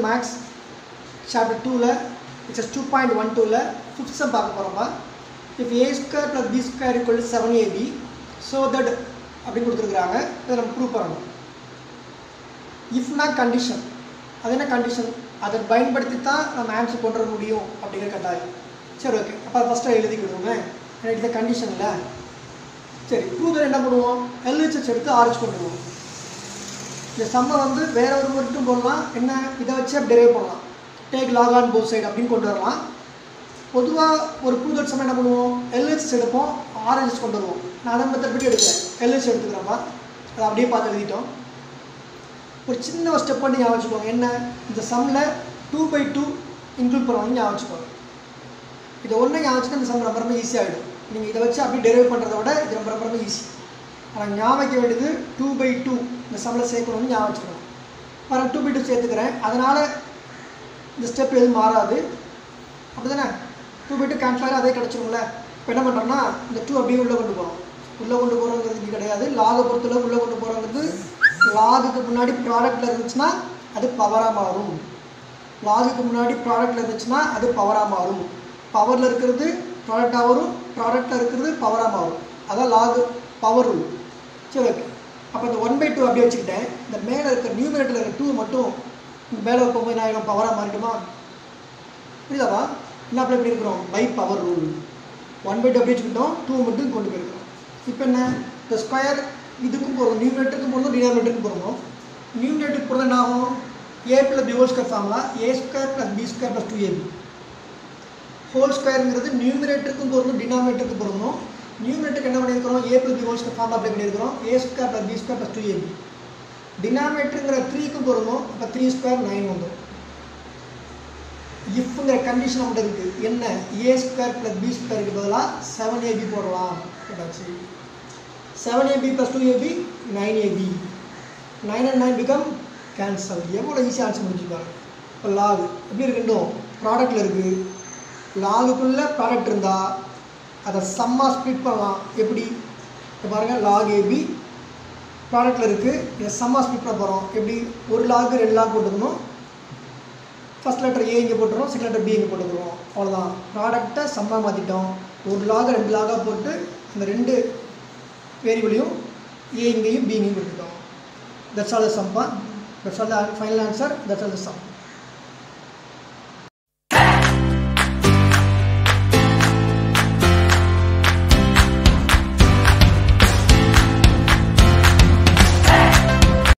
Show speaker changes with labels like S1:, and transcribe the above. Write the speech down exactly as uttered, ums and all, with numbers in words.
S1: Max chapter two la which is two point one two la fifth sum பார்க்க போறோம்ப்பா. If a square plus b square equal to seven a b so that அப்படி கொடுத்திருக்காங்க. இத நம்ம prove பண்ணனும். if na condition அது என்ன condition அதை பயன்படுத்தி தான் நம்ம ஆன்சர் கொண்டு வர முடியும் அப்படிங்கிற கட்டாயம். சரி ஓகே. அப்ப ஃபர்ஸ்ட் எழுதிக்கிடுவோமே. இது கண்டிஷன்ல சரி ப்ரூவ் என்ன பண்ணுவோம் L H S எடுத்து R H கொண்டு வருவோம். இந்த சம்ம வந்து வேற ஒரு மட்டும் போடலாம் என்ன இத வச்சு டெரைவ் பண்ணலாம் take log on both side அப்படினு கொண்டு வரலாம் பொதுவா ஒரு ப்ரூவ் சம்ம என்ன பண்ணுவோம் L H S எடுப்போம் R H S கொண்டு வருவோம் நான் அத மெத்தட் படி எடுக்கிறேன் L H S எடுத்துக்கறேன்ப்பா அத அப்படியே பார்த்து எழுதிட்டோம் ஒரு சின்ன ஒரு ஸ்டெப் பண்ணி ஞாபகம் வச்சுக்கோங்க என்ன இந்த சம்ல two by two இன்க்ளூட் பண்ணனும் ஞாபகம் வச்சுக்கோங்க இது ஒண்ணே ஞாபகம் வச்சுக்கிட்டா இந்த சம் ரொம்ப ரொம்ப ஈஸியா ஆயிடும் நீங்க இத வச்சு அப்படியே டெரைவ் பண்றதை விட இது ரொம்ப ரொம்ப ஈஸி ஆனா ஞாபகம் வைக்க வேண்டியது two by two இந்த சம்ல சேர்க்கணும்னு ஞாபகம் வச்சுக்கணும் பாருங்க two by two சேர்த்துக்கறேன் அதனால இந்த ஸ்டெப் எதுவும் மாறாது அப்படிதானே two by two கேன்சல் ஆகி அதே கிடைச்சிரும்ல இப்போ என்ன பண்றோம்னா இந்த two அப்படியே உள்ள கொண்டு போறோம் உள்ள கொண்டு போறோம்ங்கிறது கிடையாது லாக பொறுத்தல உள்ள கொண்டு போறோம்ங்கிறது லாகுக்கு முன்னாடி ப்ராடக்ட்ல இருந்துச்சுனா அது பவரா மாறும் லாகுக்கு முன்னாடி ப்ராடக்ட்ல இருந்துச்சுனா அது பவரா மாறும் பவர்ல இருக்குது ப்ராடக்ட்டா வரும் ப்ராடக்ட்ல இருக்குது பவரா மாறும் அதான் லாக் பவர் ரூல் சரி ஓகே அப்ப இந்த one by two அப்படியே வச்சிட்டேன் இந்த மேல இருக்க நியூமரேட்டர்ல இருக்க two மட்டும் இந்த மேல போகும்போது நான் என்ன பவரா மாறிடுமா புரியுதா என்ன அப்ளை பண்ணிருக்கோம் by power rule one by two அப்படியே வச்சிட்டோம் two மட்டும் கொண்டு போயிருக்கோம் இப்போ என்ன the square இதுக்கும் போறோம் நியூமரேட்டருக்கு போறோம் டினாமினேட்டருக்கு போறோம் நியூமரேட்டருக்கு போறது என்ன ஆகும் a plus b whole square formula a square plus b square plus two a b whole squareங்கிறது நியூமரேட்டருக்கும் போறோம் டினாமினேட்டருக்கு போறோம் நியூமரேட்டருக்கு என்ன பண்ணிருக்கோம் a plus b whole square formula apply பண்ணிருக்கோம் a square plus b square plus two a b டினாமினேட்டர்ங்கற three க்கு போறோம் அப்ப three square nine வந்துரும் ifங்கற கண்டிஷன் அப்படி இருக்கு என்ன a square plus b square க்கு பதிலா seven a b போடலாம் கேட்டாச்சு seven a b plus two a b nine a b nine and nine become cancel எவ்வளவு ஈஸியா ஆன்சர் முடிச்சிருக்காங்க இப்ப log எப்படி இருக்குண்டோம் ப்ராடக்ட்ல இருக்கு லாகுக்குள்ள ப்ராடக்ட் இருந்தா அத சம்மா ஸ்ப்ளிட் பண்ணலாம் எப்படி இப்ப பாருங்க log ab ப்ராடக்ட்ல இருக்கு இத சம்மா ஸ்ப்ளிட் பண்ண போறோம் எப்படி ஒரு log ரெண்டு log போட்டுக்கணும் ஃபர்ஸ்ட் லெட்டர் a இங்க போட்டுறோம் செகண்ட் லெட்டர் b இங்க போட்டுறோம் அவ்வளவுதான் ப்ராடக்ட்ட சம்மா மாத்திட்டோம் ஒரு log ரெண்டு log போட்டு அந்த ரெண்டு வேரியபிளையும் a இங்கேயும் b இங்கேயும் போட்டுட்டோம் that's all the sum that's all the final answer that's all the sum